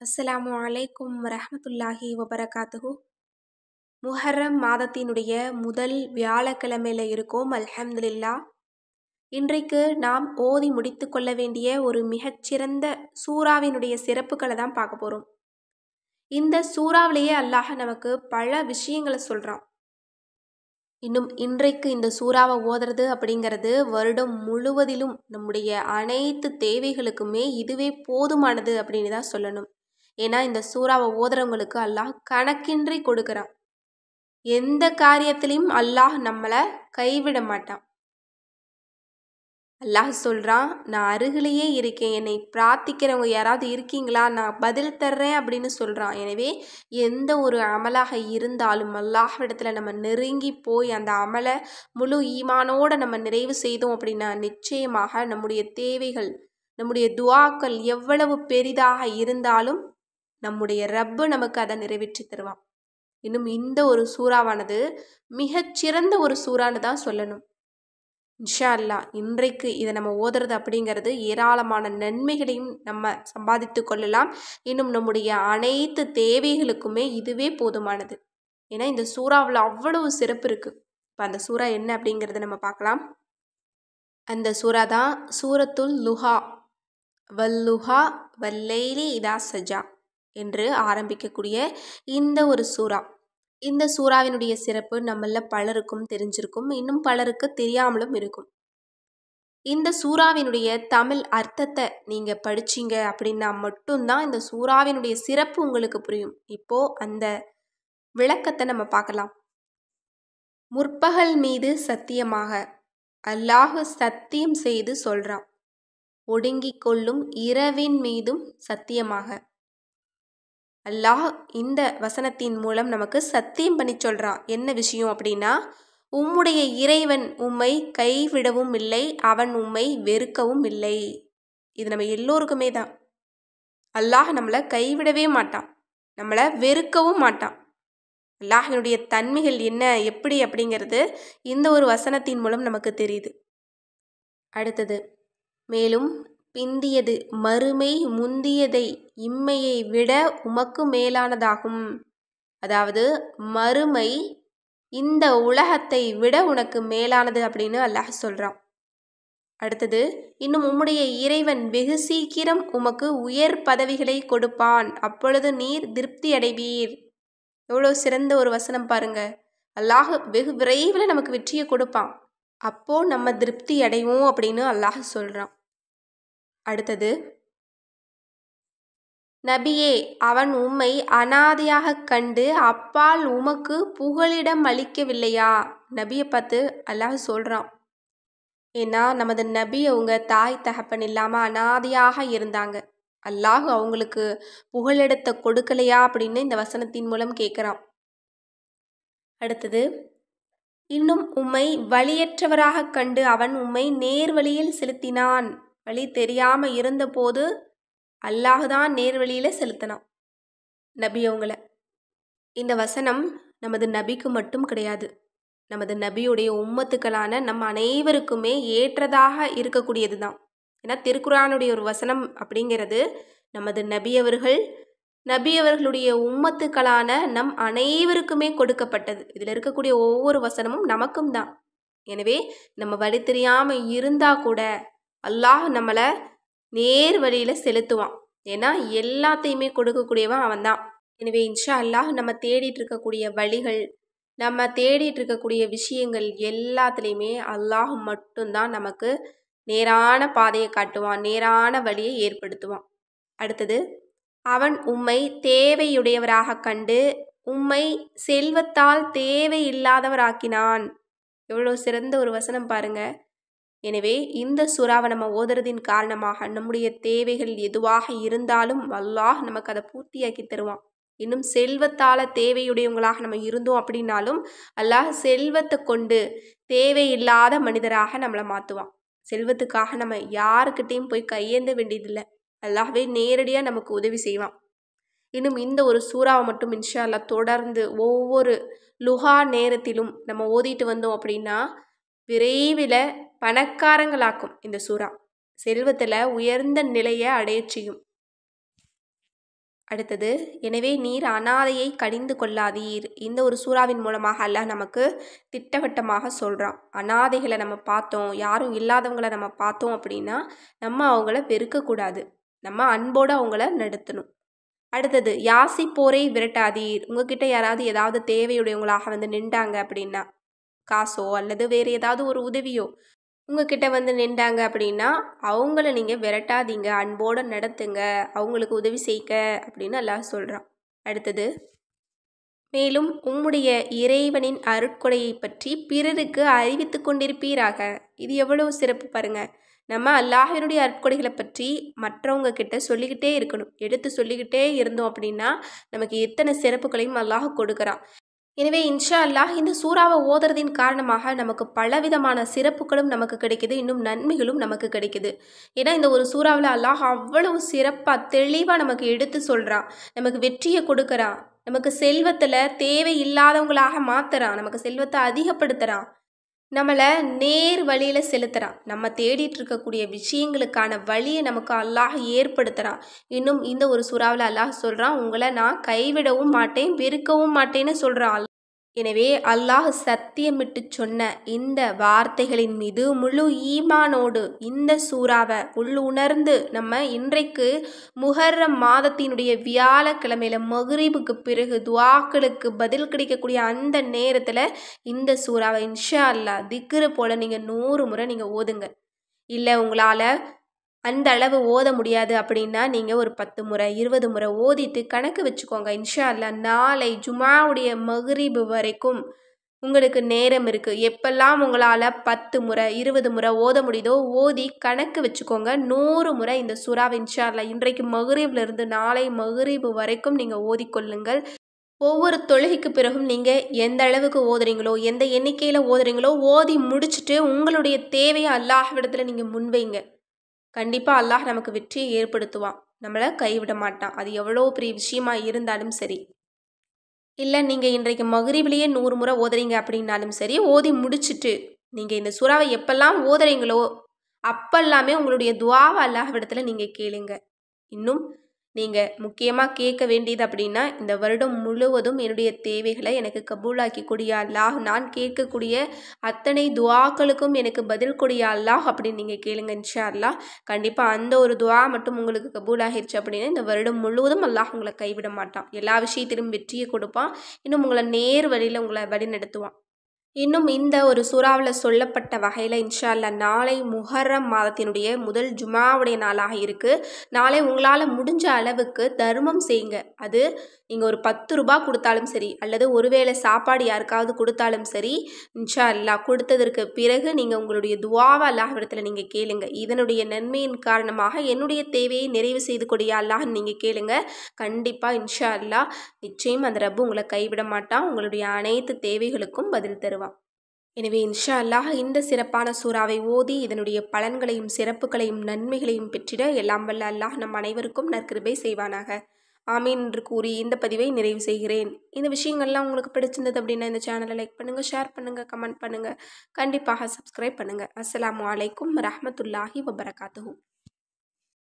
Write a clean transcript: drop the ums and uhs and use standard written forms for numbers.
அஸ்ஸலாமு அலைக்கும் வரஹ்மத்துல்லாஹி வபரகாத்துஹு. முஹர்ரம் மாதத்தினுடைய முதல் வியாழக்கிழமையில இருக்கோம். அல்ஹம்துலில்லாஹ். இன்றைக்கு நாம் ஓதி முடித்து கொள்ள வேண்டிய ஒரு மிகச்சிறந்த சூறாவினுடைய சிறப்புகளை தான் பார்க்க போகிறோம். இந்த சூறாவிலேயே அல்லாஹ் நமக்கு பல விஷயங்களை சொல்கிறான். இன்னும் இன்றைக்கு இந்த சூறாவை ஓதுறது அப்படிங்கிறது வருடம் முழுவதிலும் நம்முடைய அனைத்து தேவைகளுக்குமே இதுவே போதுமானது அப்படின்னு தான் சொல்லணும். ஏன்னா இந்த சூறாவை ஓதுறவங்களுக்கு அல்லாஹ் கணக்கின்றி கொடுக்குறான். எந்த காரியத்திலையும் அல்லாஹ் நம்மளை கைவிட மாட்டான். அல்லாஹ் சொல்கிறான், நான் அருகிலேயே இருக்கேன், என்னை பிரார்த்திக்கிறவங்க யாராவது இருக்கீங்களா, நான் பதில் தர்றேன் அப்படின்னு சொல்கிறான். எனவே எந்த ஒரு அமலாக இருந்தாலும் அல்லாஹ்விடத்தில் நம்ம நெருங்கி போய் அந்த அமலை முழு ஈமானோடு நம்ம நிறைவு செய்தோம் அப்படின்னா நிச்சயமாக நம்முடைய தேவைகள், நம்முடைய துஆக்கள் எவ்வளவு பெரிதாக இருந்தாலும் நம்முடைய ரப்பு நமக்கு அதை நிறைவேற்றி தருவான். இன்னும் இந்த ஒரு சூறாவானது மிகச்சிறந்த ஒரு சூறான்னு தான் சொல்லணும். இன்ஷா அல்லாஹ் இன்றைக்கு இதை நம்ம ஓதுறது அப்படிங்கிறது ஏராளமான நன்மைகளையும் நம்ம சம்பாதித்து கொள்ளலாம். இன்னும் நம்முடைய அனைத்து தேவைகளுக்குமே இதுவே போதுமானது. ஏன்னா இந்த சூறாவில் அவ்வளவு சிறப்பு இருக்குது. இப்போ அந்த சூறா என்ன அப்படிங்கிறத நம்ம பார்க்கலாம். அந்த சூறா தான் சூரத்துல் லுஹா. வல்லுஹா வல்லைலி இதா சஜா என்று ஆரம்பிக்கக்கூடிய இந்த ஒரு சூறா. இந்த சூறாவினுடைய சிறப்பு நம்மள பலருக்கும் தெரிஞ்சிருக்கும், இன்னும் பலருக்கு தெரியாமலும் இருக்கும். இந்த சூறாவினுடைய தமிழ் அர்த்தத்தை நீங்கள் படிச்சீங்க அப்படின்னா மட்டும்தான் இந்த சூறாவினுடைய சிறப்பு உங்களுக்கு புரியும். இப்போ அந்த விளக்கத்தை நம்ம பார்க்கலாம். முற்பகல் மீது சத்தியமாக அல்லாஹ் சத்தியம் செய்து சொல்றான், ஒடுங்கிக் கொள்ளும் இரவின் மீதும் சத்தியமாக. அல்லாஹ் இந்த வசனத்தின் மூலம் நமக்கு சத்தியம் பண்ணி சொல்கிறான். என்ன விஷயம் அப்படின்னா, உம்முடைய இறைவன் உம்மை கைவிடவும் இல்லை, அவன் உம்மை வெறுக்கவும் இல்லை. இது நம்ம எல்லோருக்குமே தான். அல்லாஹ் நம்மளை கைவிடவே மாட்டான், நம்மளை வெறுக்கவும் மாட்டான். அல்லாஹினுடைய தன்மைகள் என்ன எப்படி அப்படிங்கிறது இந்த ஒரு வசனத்தின் மூலம் நமக்கு தெரியுது. அடுத்தது, மேலும் பிந்தியது மறுமை முந்தியதை இம்மையை விட உமக்கு மேலானதாகும். அதாவது மறுமை இந்த உலகத்தை விட உனக்கு மேலானது அப்படின்னு அல்லாஹ் சொல்கிறான். அடுத்தது, இன்னும் உம்முடைய இறைவன் வெகு சீக்கிரம் உமக்கு உயர் பதவிகளை கொடுப்பான், அப்பொழுது நீர் திருப்தி அடைவீர். எவ்வளோ சிறந்த ஒரு வசனம் பாருங்க. அல்லாஹ் வெகு விரைவில் நமக்கு வெற்றியை கொடுப்பான், அப்போ நம்ம திருப்தி அடைவோம் அப்படின்னு அல்லாஹ் சொல்கிறான். அடுத்தது, நபியே அவன் உம்மை அனாதையாக கண்டு அப்பால் உமக்கு புகலிடம் அளிக்கவில்லையா? நபியை பார்த்து அல்லாஹ் சொல்கிறான். ஏன்னா நமது நபி அவங்க தாய் தகப்பன் இல்லாமல் அனாதையாக இருந்தாங்க. அல்லாஹ் அவங்களுக்கு புகலிடத்தை கொடுக்கலையா அப்படின்னு இந்த வசனத்தின் மூலம் கேட்குறான். அடுத்தது, இன்னும் உம்மை வழியற்றவராக கண்டு அவன் உம்மை நேர்வழியில் செலுத்தினான். வழி தெரியாமல் இருந்தபோது அல்லாஹ் தான் நேர்வழியில் செலுத்தினான் நபி அவங்கள. இந்த வசனம் நமது நபிக்கு மட்டும் கிடையாது, நமது நபியுடைய உம்மத்துக்களான நம் அனைவருக்குமே ஏற்றதாக இருக்கக்கூடியது தான். ஏன்னா திருக்குரானுடைய ஒரு வசனம் அப்படிங்கிறது நமது நபியவர்களுடைய உம்மத்துக்களான நம் அனைவருக்குமே கொடுக்கப்பட்டது. இதில் இருக்கக்கூடிய ஒவ்வொரு வசனமும் நமக்கும் தான். எனவே நம்ம வழி தெரியாமல் இருந்தால் கூட அல்லாஹ் நம்மளை நேர் வழியில் செலுத்துவான். ஏன்னா எல்லாத்தையுமே கொடுக்கக்கூடியவன் அவன் தான். எனவே இன்ஷா அல்லாஹ் நம்ம தேடிட்டு இருக்கக்கூடிய வழிகள், நம்ம தேடிட்டு இருக்கக்கூடிய விஷயங்கள் எல்லாத்துலேயுமே அல்லாஹ் மட்டும்தான் நமக்கு நேரான பாதையை காட்டுவான், நேரான வழியை ஏற்படுத்துவான். அடுத்தது, அவன் உம்மை தேவையுடையவராக கண்டு உம்மை செல்வத்தால் தேவையில்லாதவராக்கினான். எவ்வளோ சிறந்த ஒரு வசனம் பாருங்க. எனவே இந்த சூறாவை நம்ம ஓதுறதின் காரணமாக நம்முடைய தேவைகள் எதுவாக இருந்தாலும் அல்லாஹ் நமக்கு அதை பூர்த்தியாக்கி தருவான். இன்னும் செல்வத்தால் தேவையுடையவங்களாக நம்ம இருந்தோம் அப்படின்னாலும் அல்லாஹ் செல்வத்தை கொண்டு தேவையில்லாத மனிதராக நம்மளை மாற்றுவான். செல்வத்துக்காக நம்ம யாருக்கிட்டையும் போய் கையேந்த வேண்டியதில்லை, அல்லாஹ்வே நேரடியாக நமக்கு உதவி செய்வான். இன்னும் இந்த ஒரு சூறாவை மட்டும் இன்ஷா அல்லாஹ் தொடர்ந்து ஒவ்வொரு லுஹா நேரத்திலும் நம்ம ஓதிட்டு வந்தோம் அப்படின்னா விரைவில் பணக்காரங்களாக்கும். இந்த சூறா செல்வத்தில் உயர்ந்த நிலையை அடைய செய்யும். அடுத்தது, எனவே நீர் அனாதையை கடிந்து கொள்ளாதீர். இந்த ஒரு சூறாவின் மூலமாக அல்லாஹ் நமக்கு திட்டவட்டமாக சொல்கிறான். அனாதைகளை நம்ம பார்த்தோம், யாரும் இல்லாதவங்களை நம்ம பார்த்தோம் அப்படின்னா நம்ம அவங்கள வெறுக்கக்கூடாது, நம்ம அன்போடு அவங்கள நடத்தணும். அடுத்தது, யாசிப்போரை விரட்டாதீர். உங்ககிட்ட யாராவது ஏதாவது தேவையுடையவங்களாக வந்து நின்றாங்க அப்படின்னா, காசோ அல்லது வேறு ஏதாவது ஒரு உதவியோ உங்ககிட்ட வந்து நின்றாங்க அப்படின்னா அவங்கள நீங்கள் விரட்டாதீங்க, அன்போடு நடத்துங்க, அவங்களுக்கு உதவி செய்க அப்படின்னு அல்லாஹ் சொல்கிறான். அடுத்தது, மேலும் உம்முடைய இறைவனின் அருட்கொடையை பற்றி பிறருக்கு அறிவித்து கொண்டிருப்பீராக. இது எவ்வளவு சிறப்பு பாருங்கள். நம்ம அல்லாஹ்வினுடைய அருட்கொடைகளை பற்றி மற்றவங்க கிட்ட சொல்லிக்கிட்டே இருக்கணும். எடுத்து சொல்லிக்கிட்டே இருந்தோம் அப்படின்னா நமக்கு எத்தனை சிறப்புகளையும் அல்லாஹ் கொடுக்குறான். எனவே இன்ஷா அல்லாஹ் இந்த சூறாவை ஓதுறதின் காரணமாக நமக்கு பலவிதமான சிறப்புகளும் நமக்கு கிடைக்குது, இன்னும் நன்மைகளும் நமக்கு கிடைக்குது. ஏன்னா இந்த ஒரு சூறாவில் அல்லாஹ் அவ்வளவு சிறப்பாக தெளிவாக நமக்கு எடுத்து சொல்கிறான், நமக்கு வெற்றியை கொடுக்குறான், நமக்கு செல்வத்தில் தேவை இல்லாதவங்களாக மாற்றுறான், நமக்கு செல்வத்தை அதிகப்படுத்துகிறான், நம்மளை நேர் வழியில் செலுத்துகிறான், நம்ம தேடிட்டு இருக்கக்கூடிய விஷயங்களுக்கான வழியை நமக்கு அல்லாஹ் ஏற்படுத்துகிறான். இன்னும் இந்த ஒரு சூறாவில் அல்லாஹ் சொல்கிறான், உங்களை நான் கைவிடவும் மாட்டேன், வெறுக்கவும் மாட்டேன்னு சொல்கிறான். எனவே அல்லாஹ் சத்தியமிட்டு சொன்ன இந்த வார்த்தைகளின் மீது முழு ஈமானோடு இந்த சூறாவை உள்ளுணர்ந்து நம்ம இன்றைக்கு முஹர்ரம் மாதத்தினுடைய வியாழக்கிழமையில மக்ரிபுக்கு பிறகு துஆக்களுக்கு பதில் கிடைக்கக்கூடிய அந்த நேரத்தில் இந்த சூறாவை இன்ஷா அல்லாஹ் திக்ரு போல் நீங்கள் 100 முறை நீங்கள் ஓதுங்க. இல்லை உங்களால் அந்த அளவு ஓத முடியாது அப்படின்னா நீங்கள் ஒரு 10 முறை 20 முறை ஓதிட்டு கணக்கு வச்சுக்கோங்க. இன்ஷா அல்லாஹ் நாளை ஜுமாவுடைய மக்ரிபு வரைக்கும் உங்களுக்கு நேரம் இருக்குது. எப்பெல்லாம் உங்களால் 10 முறை 20 முறை ஓத முடியுதோ ஓதி கணக்கு வச்சுக்கோங்க. 100 முறை இந்த சூறாவை இன்ஷா அல்லாஹ் இன்றைக்கு மக்ரிபிலிருந்து நாளை மக்ரிபு வரைக்கும் நீங்கள் ஓதிக்கொள்ளுங்கள். ஒவ்வொரு தொழுகைக்கு பிறகும் நீங்கள் எந்த அளவுக்கு ஓதுறீங்களோ, எந்த எண்ணிக்கையில் ஓதுறீங்களோ ஓதி முடிச்சுட்டு உங்களுடைய தேவையை அல்லாஹ்விடத்தில் நீங்கள் முன்வைங்க. கண்டிப்பாக அல்லாஹ் நமக்கு வெற்றியை ஏற்படுத்துவான், நம்மளை கைவிட மாட்டான். அது எவ்வளோ பெரிய விஷயமா இருந்தாலும் சரி. இல்லை நீங்கள் இன்றைக்கு மக்ரிபிலேயே 100 முறை ஓதுறீங்க அப்படின்னாலும் சரி, ஓதி முடிச்சுட்டு நீங்கள் இந்த சூறாவை எப்பெல்லாம் ஓதுறீங்களோ அப்பெல்லாமே உங்களுடைய துஆவை அல்லாஹ்விடத்தில் நீங்கள் கேளுங்க. இன்னும் நீங்கள் முக்கியமாக கேட்க வேண்டியது அப்படின்னா, இந்த வருடம் முழுவதும் என்னுடைய தேவைகளை எனக்கு கபூலாக்கி கொடியா அல்லாஹ், நான் கேட்கக்கூடிய அத்தனை துஆக்களுக்கும் எனக்கு பதில் கொடியா அல்லாஹ் அப்படின்னு நீங்கள் கேளுங்க. இன்ஷா அல்லாஹ் கண்டிப்பாக அந்த ஒரு துஆ மட்டும் உங்களுக்கு கபூலாகிடுச்சு அப்படின்னா இந்த வருடம் முழுவதும் அல்லாஹ் உங்களை கைவிட மாட்டான், எல்லா விஷயத்திலும் வெற்றியை கொடுப்பான், இன்னும் உங்களை நேர் வழியில் உங்களை வழி நடத்துவான். இன்னும் இந்த ஒரு சூறாவில் சொல்லப்பட்ட வகையில் இன்ஷா அல்லாஹ் நாளை முஹர்ரம் மாதத்தினுடைய முதல் ஜுமாவுடைய நாளாக இருக்குது. நாளை உங்களால் முடிஞ்ச அளவுக்கு தர்மம் செய்யுங்க. அது நீங்கள் ஒரு 10 ரூபாய் கொடுத்தாலும் சரி, அல்லது ஒருவேளை சாப்பாடு யாருக்காவது கொடுத்தாலும் சரி, இன்ஷா அல்லாஹ் கொடுத்ததற்கு பிறகு நீங்கள் உங்களுடைய துஆவை அல்லாஹ்விடத்தில் நீங்கள் கேளுங்க. இதனுடைய நன்மையின் காரணமாக என்னுடைய தேவையை நிறைவு செய்து கொடியா அல்லாஹ்ன்னு நீங்கள் கேளுங்க. கண்டிப்பாக இன்ஷா அல்லாஹ் நிச்சயம் அந்த ரப்பு உங்களை கைவிட மாட்டான், உங்களுடைய அனைத்து தேவைகளுக்கும் பதில் தருவான். எனவே இன்ஷா அல்லாஹ் இந்த சிறப்பான சூறாவை ஓதி இதனுடைய பலன்களையும் சிறப்புகளையும் நன்மைகளையும் பெற்றிட எல்லாம் வல்ல அல்லாஹ் நம் அனைவருக்கும் நற்கிருபை செய்வானாக. ஆமீன் என்று கூறி இந்த பதிவை நிறைவு செய்கிறேன். இந்த விஷயங்கள்லாம் உங்களுக்கு பிடிச்சிருந்தது அப்படின்னா இந்த சேனலை லைக் பண்ணுங்கள், ஷேர் பண்ணுங்கள், கமெண்ட் பண்ணுங்கள், கண்டிப்பாக சப்ஸ்கிரைப் பண்ணுங்கள். அஸ்ஸலாமு அலைக்கும் வரஹ்மத்துல்லாஹி வபரகாத்துஹு.